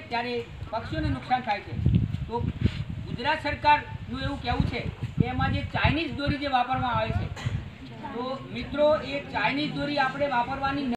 ત્યારે પક્ષીઓને નુકસાન થાય છે। તો ગુજરાત સરકારનું એવું કહેવું છે કે એમાં જે ચાઇનીઝ દોરી જે વાપરવામાં આવે છે, તો મિત્રો એ ચાઇનીઝ દોરી આપણે વાપરવાની